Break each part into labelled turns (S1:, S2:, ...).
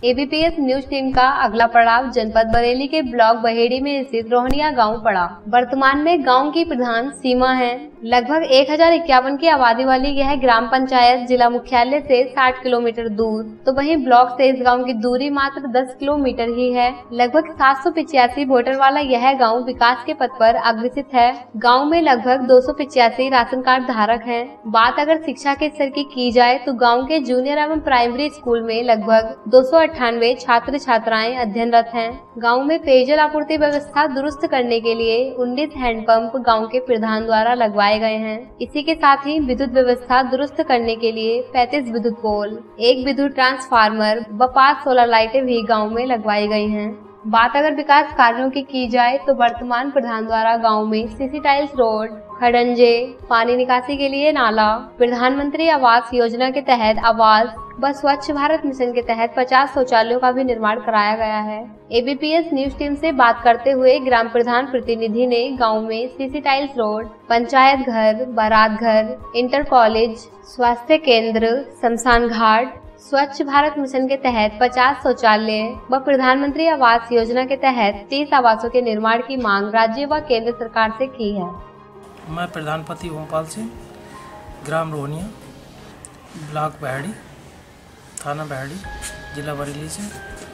S1: ABPS news team का अगला पड़ाव जनपद बरेली के ब्लॉक बहेड़ी में स्थित रोहनिया गांव पड़ा। वर्तमान में गांव की प्रधान सीमा है। लगभग 1051 की आबादी वाली यह ग्राम पंचायत जिला मुख्यालय से 60 किलोमीटर दूर, तो वहीं ब्लॉक से इस गांव की दूरी मात्र 10 किलोमीटर ही है। लगभग 785 वोटर वाला यह गांव विकास के पथ पर अग्रसित है। गांव में लगभग 285 राशन कार्ड धारक हैं। बात अगर शिक्षा के स्तर की जाए तो गांव के जूनियर एवं प्राइमरी स्कूल में लगभग 298 छात्र छात्राएं अध्ययनरत हैं। गांव में पेयजल आपूर्ति व्यवस्था दुरुस्त करने के लिए 19 हैंडपंप गांव के प्रधान द्वारा लगवाए गए हैं। इसी के साथ ही विद्युत व्यवस्था दुरुस्त करने के लिए 35 विद्युत पोल, 1 विद्युत ट्रांसफार्मर व 5 सोलर लाइटें भी गाँव में लगवाई गयी हैं। बात अगर विकास कार्यों की जाए तो वर्तमान प्रधान द्वारा गांव में सीसी टाइल्स रोड, खड़ंजे, पानी निकासी के लिए नाला, प्रधानमंत्री आवास योजना के तहत आवास व स्वच्छ भारत मिशन के तहत 50 शौचालयों का भी निर्माण कराया गया है। एबीपीएस न्यूज टीम से बात करते हुए ग्राम प्रधान प्रतिनिधि ने गांव में सीसी टाइल्स रोड, पंचायत घर, बारात घर, इंटर कॉलेज, स्वास्थ्य केंद्र, शमशान घाट, स्वच्छ भारत मिशन के तहत 50 शौचालय व प्रधानमंत्री आवास योजना के तहत 30 आवासों के निर्माण की मांग राज्य व केंद्र सरकार से की है।
S2: मैं प्रधानपति ओमपाल सिंह, ग्राम रोहनिया, ब्लॉक बहेड़ी, थाना बहेड़ी, जिला बरेली से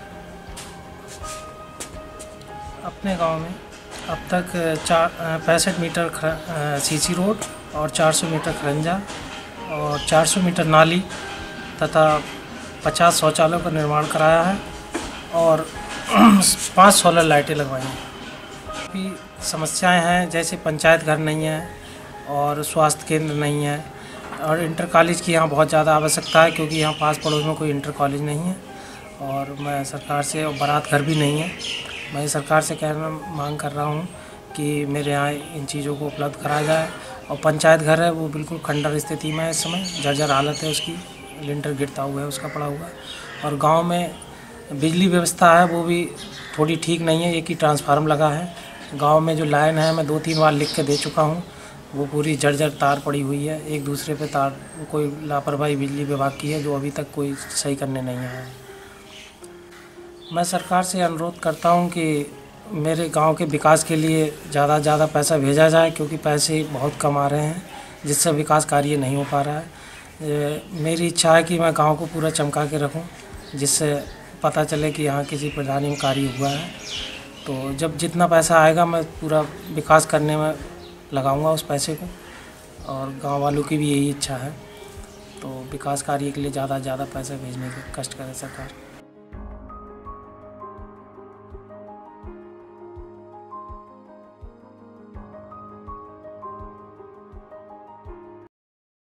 S2: अपने गांव में अब तक 65 मीटर सीसी रोड और 400 मीटर खरंजा और 400 मीटर नाली तथा 50 शौचालयों का निर्माण कराया है और 5 सोलर लाइटें लगवाई हैं। भी समस्याएं हैं, जैसे पंचायत घर नहीं है और स्वास्थ्य केंद्र नहीं है और इंटर कॉलेज की यहाँ बहुत ज़्यादा आवश्यकता है, क्योंकि यहाँ पास पड़ोस में कोई इंटर कॉलेज नहीं है। और मैं सरकार से, और बारात घर भी नहीं है, मैं सरकार से मांग कर रहा हूँ कि मेरे यहाँ इन चीज़ों को उपलब्ध कराया जाए। और पंचायत घर है वो बिल्कुल खंडर स्थिति में है, इस समय जर्जर हालत है उसकी, लिंटर गिरता हुआ है उसका पड़ा हुआ है। और गांव में बिजली व्यवस्था है वो भी थोड़ी ठीक नहीं है, एक ही ट्रांसफार्मर लगा है। गांव में जो लाइन है मैं 2-3 बार लिख के दे चुका हूं, वो पूरी जर्जर तार पड़ी हुई है, एक दूसरे पे तार, कोई लापरवाही बिजली विभाग की है जो अभी तक कोई सही करने नहीं आया है। मैं सरकार से अनुरोध करता हूं कि मेरे गांव के विकास के लिए ज़्यादा से ज़्यादा पैसा भेजा जाए, क्योंकि पैसे बहुत कम आ रहे हैं जिससे विकास कार्य नहीं हो पा रहा है। मेरी इच्छा है कि मैं गांव को पूरा चमका के रखूं, जिससे पता चले कि यहाँ किसी प्रधानी में कार्य हुआ है। तो जब जितना पैसा आएगा मैं पूरा विकास करने में लगाऊंगा उस पैसे को, और गांव वालों की भी यही इच्छा है। तो विकास कार्य के लिए ज़्यादा से ज़्यादा पैसा भेजने का कष्ट करे सरकार।